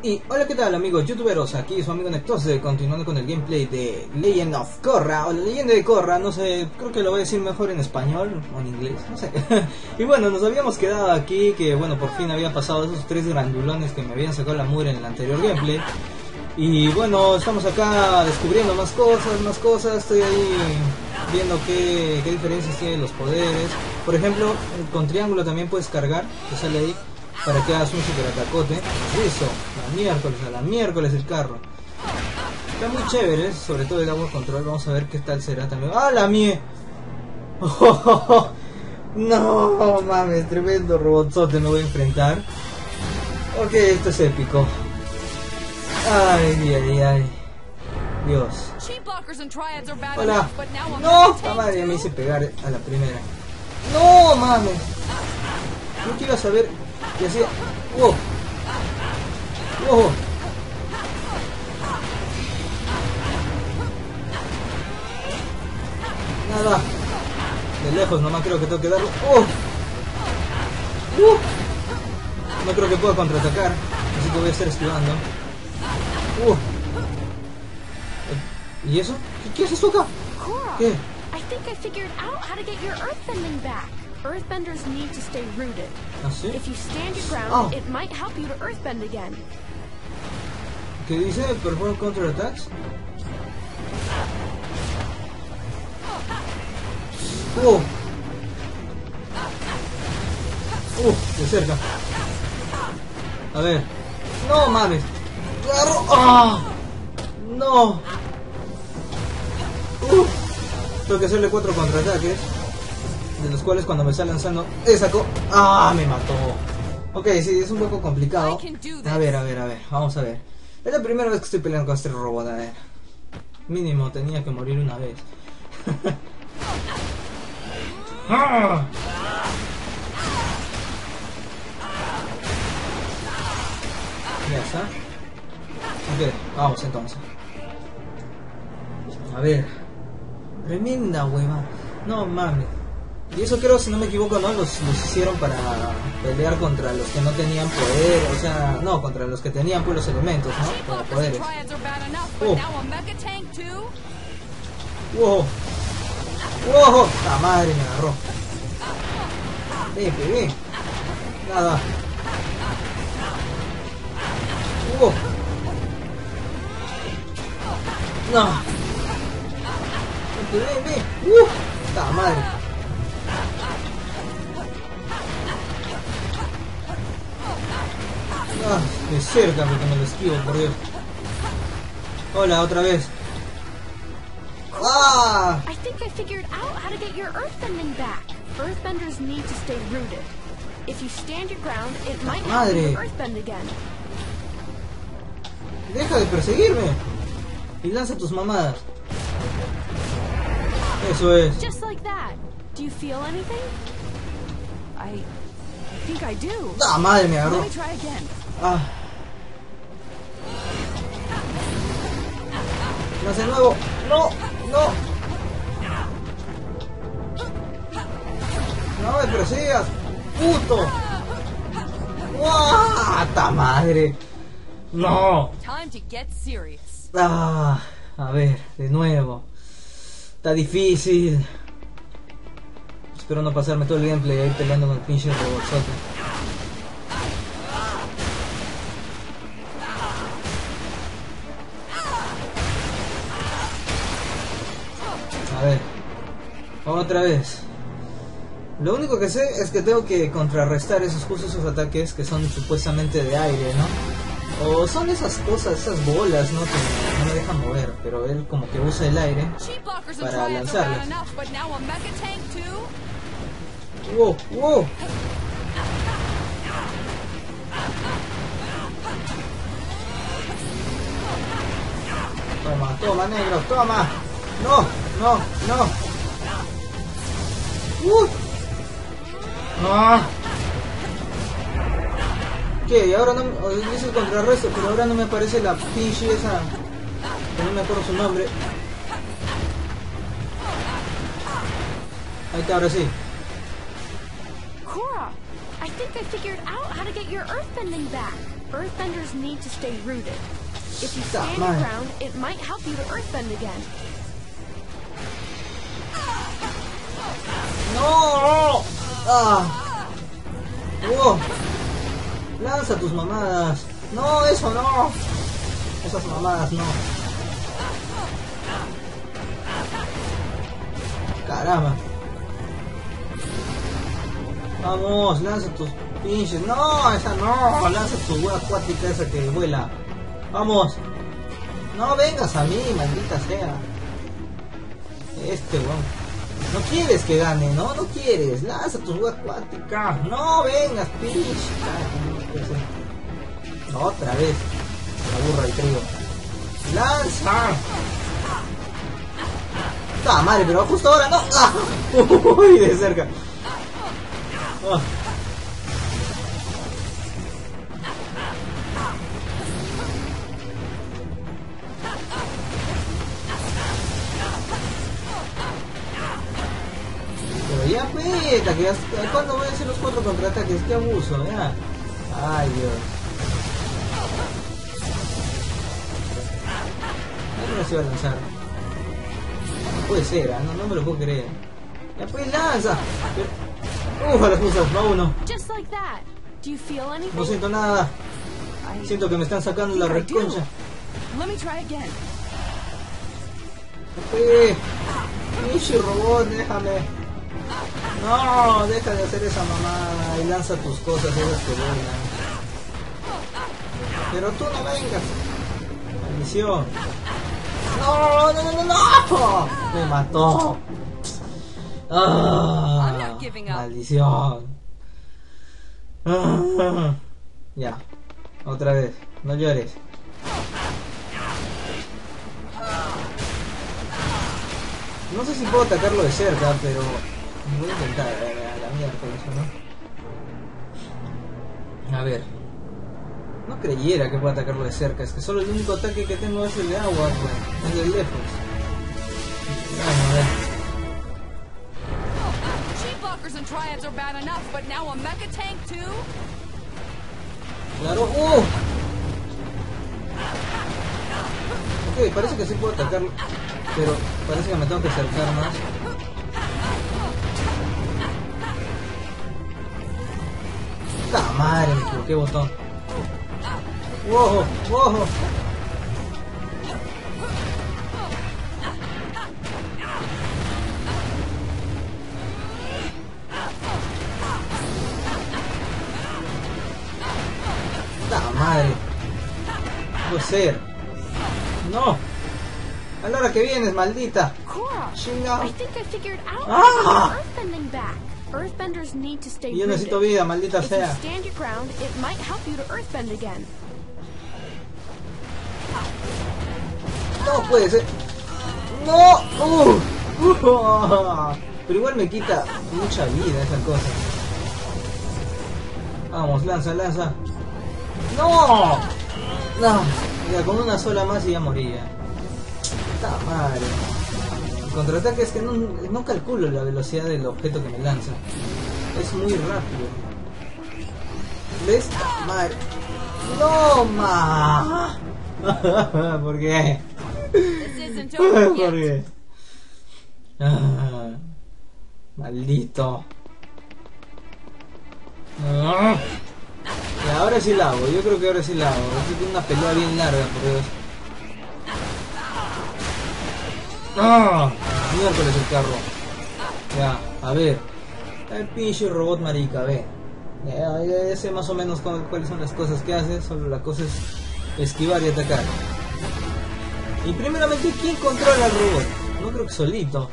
Y hola, ¿qué tal amigos youtuberos? Aquí su amigo Nectose, continuando con el gameplay de Legend of Korra, o la leyenda de Korra, no sé, creo que lo voy a decir mejor en español o en inglés, no sé. Y bueno, nos habíamos quedado aquí, que bueno, por fin había pasado esos 3 grandulones que me habían sacado la mugre en el anterior gameplay. Y bueno, estamos acá descubriendo más cosas, estoy ahí viendo qué diferencias tienen los poderes. Por ejemplo, con triángulo también puedes cargar, que sale ahí, para que hagas un super atacote. Eso, a la miércoles el carro. Está muy chévere, sobre todo el agua control. Vamos a ver qué tal será también. ¡Ah, la mie! Oh, no mames, tremendo robotzote me voy a enfrentar. Ok, esto es épico. Ay. Dios. Hola. No, la madre me hice pegar a la primera. No mames. No quiero saber. Y hacía. ¡Wow! Nada. De lejos nomás creo que tengo que darlo. No creo que pueda contraatacar. Así que voy a estar esquivando. ¿Y eso? ¿Qué es eso acá? ¿Qué? I think I figured out how to get your earthbending back. Earthbenders need to stay rooted. ¿Ah, sí? If you stand your ground, it might help you to earthbend again. ¿Qué dice? ¿Perform counterattacks? De cerca. A ver. No mames. Agarro. No. Tengo que hacerle 4 contraataques, de los cuales cuando me está lanzando sacó. Me mató. Ok, sí, es un poco complicado. A ver, vamos a ver. Es la primera vez que estoy peleando con este robot. A ver, mínimo tenía que morir una vez. Ya está. Ok, vamos entonces. A ver. Tremenda hueva. No mames. Y eso creo, si no me equivoco, ¿no? Los hicieron para pelear contra los que no tenían poder. O sea, no, contra los que tenían pues los elementos, ¿no? Como poderes. ¡Wow! ¡La madre me agarró! Ven. Nada. No. Ven. ¡La madre! De cerca porque me lo esquivo, por Dios. Hola, otra vez. I think I figured out how to get your earthbending back. Earthbenders need to stay rooted. If you stand your ground, it might help you to earthbend again. Deja de perseguirme y lanza tus mamadas. Eso es. Just like that. Do you feel anything? I think I do. ¡Ah, madre, me agarró! Let me try again. ¡Lanza de nuevo! ¡No! ¡No me persigas! ¡Puto! ¡Ta madre! ¡No! Time to get serious. A ver, de nuevo. Está difícil. Espero no pasarme todo el gameplay ahí peleando con el pinche robotzote. A ver, otra vez. Lo único que sé es que tengo que contrarrestar esos ataques que son supuestamente de aire, ¿no? O son esas cosas, esas bolas, ¿no? Que no me dejan mover, pero él como que usa el aire para lanzarlas. ¡Wow! Toma, negro, toma. No. ¿Qué? Y ahora no dice el contrarresto, pero ahora no me aparece la pinche esa, que no me acuerdo su nombre. Ahí está, ahora sí. Korra, I think I figured out how to get your earthbending back. Earthbenders need to stay rooted. If you stand your ground, it might help you to earthbend again. ¡No! ¡Ah! ¡Oh! ¡Lanza tus mamadas! ¡No, eso no! Esas mamadas no. Caramba. Vamos, lanza tus pinches. No, esa no. Lanza tu hueá acuática esa que vuela. Vamos. No vengas a mí, maldita sea. Weón. No quieres que gane, ¿no? No quieres. Lanza tu hueá acuática. No vengas, pinche. Otra vez. La burra y trigo. ¡Lanza! ¡Ah, madre! Pero justo ahora no. ¡Ah! ¡Uy! De cerca. ¡Ah! Pero ya peta, que ¿cuándo voy a hacer los 4 contraataques? ¡Qué abuso! Ya. ¡Ay, Dios! No se va a lanzar. No puede ser, no me lo puedo creer. Ya pues lanza. Uf, a las cosas, va uno. No siento nada. Siento que me están sacando la reconcha. Pinche robot, déjame. No, deja de hacer esa mamada y lanza tus cosas esas que vuelan. Pero tú no vengas. Maldición. No, no, no, no, no. Me mató. Ah, maldición. Ah, ya. Otra vez. No llores. No sé si puedo atacarlo de cerca, pero voy a intentar. A la mierda con eso, ¿no? A ver. No creyera que pueda atacarlo de cerca, es que solo el único ataque que tengo es el de agua, pues, es de lejos. Bueno, a ver. Claro, Ok, parece que sí puedo atacarlo, pero parece que me tengo que acercar más. ¡La madre! Me equivoqué botón. ¡Wow! ¡Wow! ¡La madre! Puede ser. ¡No! A la hora que vienes, maldita. Chinga. ¡Ah! Yo necesito vida, maldita sea. No puede ser. ¡No! Pero igual me quita mucha vida esa cosa. Vamos, lanza, lanza. ¡No! No. Ya, con una sola más y ya moría. ¡Está madre! El contraataque es que no calculo la velocidad del objeto que me lanza. Es muy rápido. ¿Ves? Madre. ¡No, ma! ¿Por qué? ¿Por qué? Maldito. Y ahora sí la hago, yo creo que ahora sí la hago. Es una pelea bien larga, por Dios. Miércoles el carro. Ya, a ver. El pinche robot marica, ve. Ya sé más o menos cuáles son las cosas que hace. Solo la cosa es esquivar y atacar. Y primeramente, ¿quién controla al robot? No creo que solito.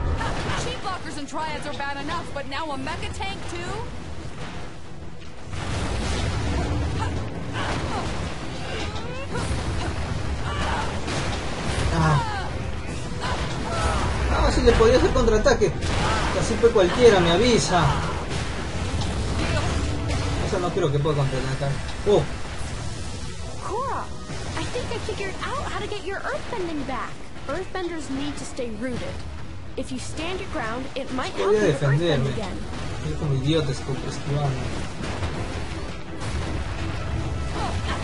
Si le podía hacer contraataque. Así fue cualquiera, me avisa. Eso no creo que pueda contraatacar. Oh. Cora, I think I figured out how to get your earthbending back. Earthbenders need to stay rooted. If you stand your ground, it might help you to earthbend again. Yo como idiota esquivando.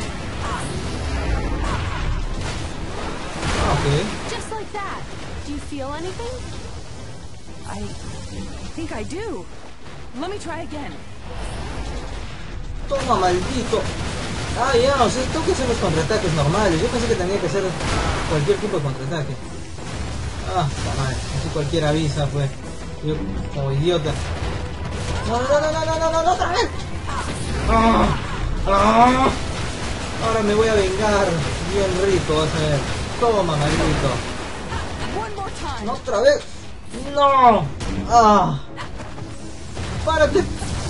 that. Do you feel anything? I think I do. Let me try again. Toma, maldito. Ah, ya, o sea, tengo que hacer los contraataques normales. Yo pensé que tenía que hacer cualquier tipo de contraataque. Ah, la madre, así cualquiera avisa, pues. Yo, como idiota. No, no, no, no, no, no, no, no, otra vez. Ah, ah. Ahora me voy a vengar. Bien rico, vas a ver. Toma, maldito. One more time. No, otra vez. No. Ah. Párate.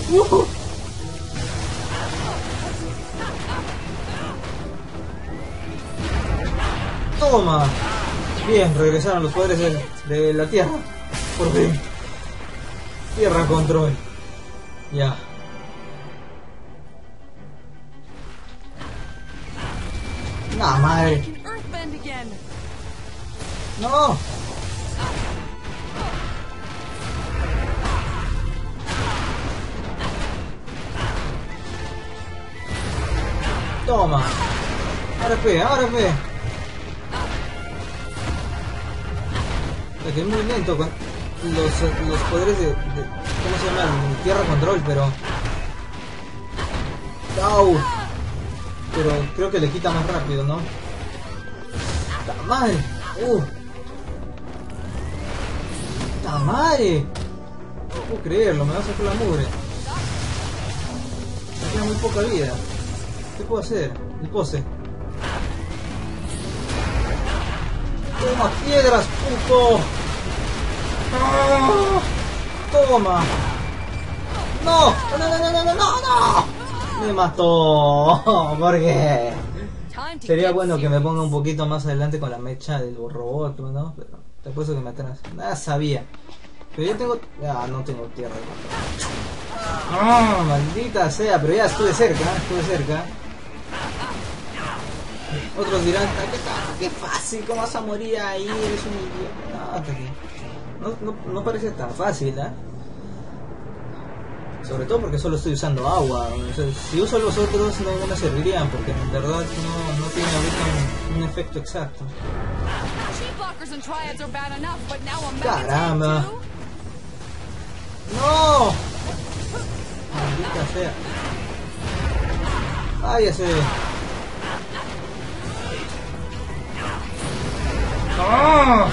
Toma. Bien, regresaron los poderes de la tierra. Por fin. Tierra control. Ya. No, madre. I can earthbend again. No. Toma. Ahora fe, ahora fe. Es que es muy lento con los poderes de ¿cómo se llama? Tierra control, pero... ¡Au! Pero creo que le quita más rápido, ¿no? ¡Ta madre! ¡Ta madre! No puedo creerlo, me va a sacar la mugre. Me queda muy poca vida. ¿Qué puedo hacer? El pose. ¡Toma piedras, puto! ¡Ah! ¡Toma! ¡No! ¡No, no, no, no, no, no, no! ¡Me mató! ¿Por qué? Sería bueno que me ponga un poquito más adelante con la mecha del robot, ¿no? Pero te apuesto que me atrás. Nada sabía. Pero yo tengo... Ah, no tengo tierra. ¡Ah! Maldita sea, pero ya estuve cerca, Otros dirán, qué fácil, ¿cómo vas a morir ahí? Eres un idiota. No parece tan fácil, ¿eh? Sobre todo porque solo estoy usando agua. O sea, si uso los otros no me servirían, porque en verdad no tiene ahorita un efecto exacto. ¡Caramba! ¡No! Maldita sea. ¡Váyase! ¡Ah!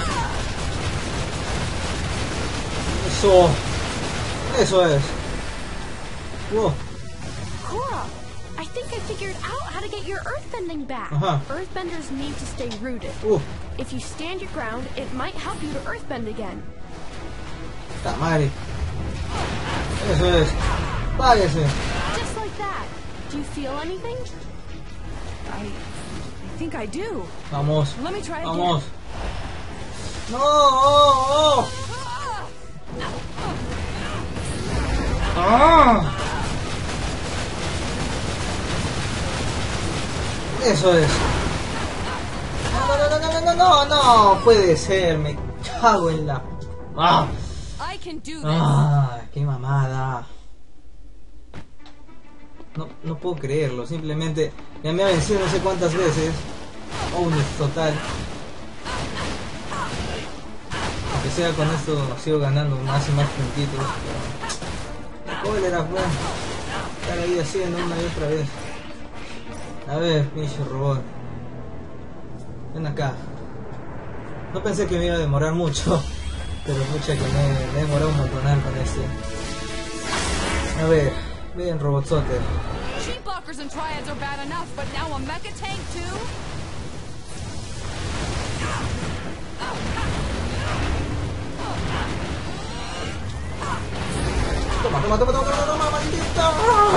Eso es. Whoa. Cora, I think I figured out how to get your earthbending back. Earthbenders need to stay rooted. If you stand your ground, it might help you to earthbend again. ¡Ta madre! Eso es. Váyase. Just like that. Do you feel anything? I think I do. Vamos. Let me try Vamos. again. No. ¡Ah! Eso es. No puede ser, me cago en la... ¡Ah! I can do this. ¡Ah! ¡Qué mamada! No puedo creerlo, simplemente ya me ha vencido no sé cuántas veces. Bonus total. Aunque sea con esto sigo ganando más y más puntitos. Cólera, pues. Estar ahí haciendo una y otra vez. A ver, pinche robot. Ven acá. No pensé que me iba a demorar mucho. Pero mucha que me he demorado un montonal con este. A ver, ven robotzote. Sheepwalkers and triads are bad enough, but now a mecha tank too? Toma, maldita.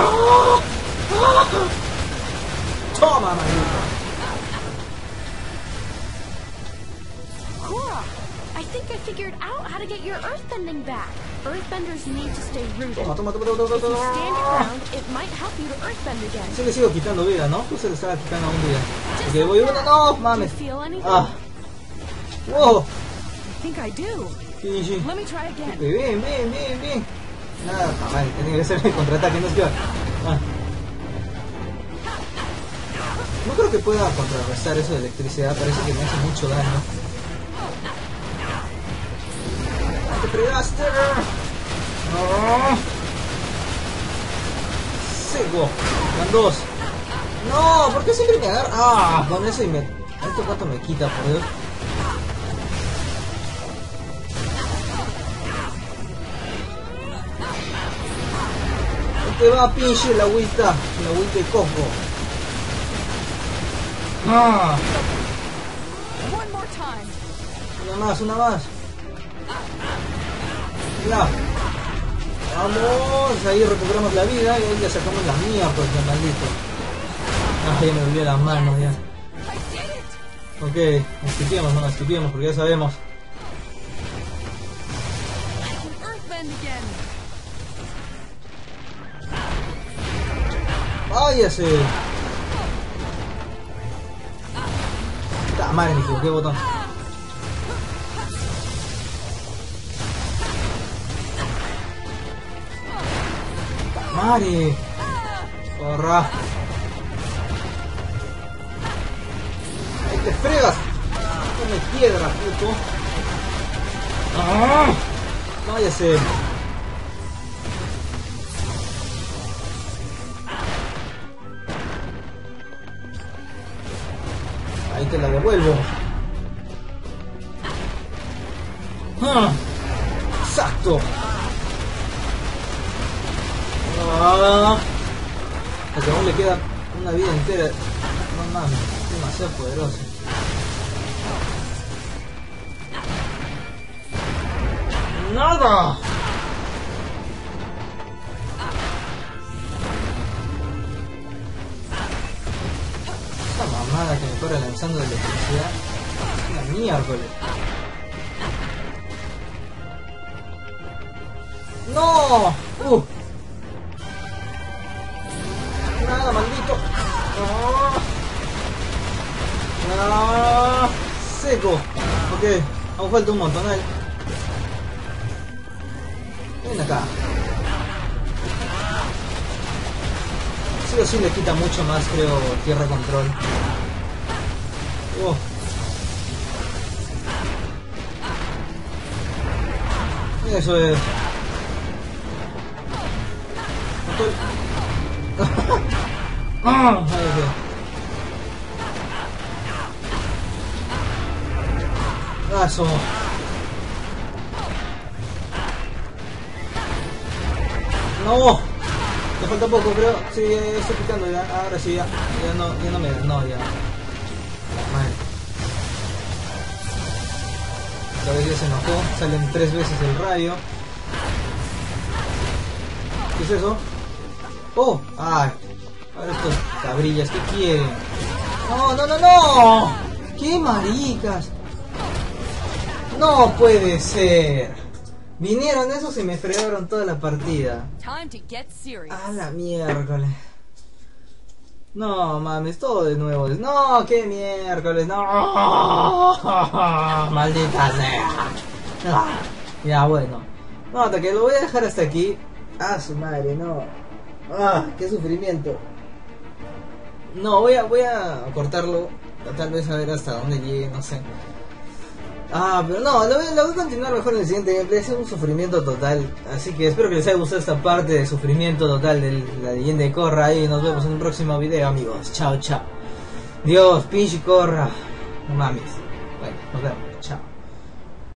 Toma, maldita. Cora, I think I figured out how to get your earthbending back. Earthbenders need to stay rooted. Toma. If you stand your ground, it might help you to earthbend again. Sí le sigo quitando vida, ¿no? Tú se le estaba quitando aún vida. Porque voy uno, no, Do you mames. feel anything? Ah. Wow. I think I do. Sí. Let me try again. Bien. Nada, madre, tenía que ser el contraataque, no es que... Ah. No creo que pueda contrarrestar eso de electricidad, parece que me hace mucho daño. te fregaste. No. Seco. Van dos. No, ¿por qué siempre me agarra? Ah, con eso y me... ¿Esto cuánto me quita, por Dios? Te va, pinche la agüita de coco. Ah. One more time. Una más. Ya. Vamos, ahí recuperamos la vida y ahí le sacamos la mía, pues ya maldito. Ah, ya me volvió las manos ya. Ok, esquipiemos porque ya sabemos. ¡Váyase! ¡Ta madre, me equivoqué, botón! ¡Ta madre! ¡Corra! ¡Ahí te fregas! ¡Come piedra, puto! ¡Ah! ¡Váyase! Ahí te la devuelvo. ¡Ah! ¡Exacto! ¡Ah! Porque aún le queda una vida entera. No mames, es demasiado poderoso. ¡Nada! Mamada que me fuera lanzando de electricidad. Una miércoles. ¡No! Nada, maldito. ¡Ah! Seco. Ok, aún falta un montón. Ven acá. Sí o sí le quita mucho más, creo, tierra control. Eso es. Eso. No. Me falta poco, creo. Sí, estoy picando ya. Ahora sí, ya no me... No, ya. Madre. Esta vez ya se enojó. Salen 3 veces el rayo. ¿Qué es eso? ¡Oh! ¡Ay! Ahora estos cabrillas, ¿qué quieren? ¡No! ¡Qué maricas! ¡No puede ser! Vinieron esos y me fregaron toda la partida. A la miércoles. No, mames, todo de nuevo. No, qué miércoles. No. Maldita sea. Ya, bueno. No, hasta que lo voy a dejar hasta aquí. Ah, su madre, no. Qué sufrimiento. No, voy a cortarlo. Tal vez a ver hasta dónde llegue, no sé. Pero no, lo voy a continuar mejor en el siguiente gameplay. Es un sufrimiento total. Así que espero que les haya gustado esta parte de sufrimiento total de la leyenda de Korra. Y nos vemos en un próximo video, amigos. Chao, chao. Dios, pinche Korra. No mames. Bueno, nos vemos. Chao.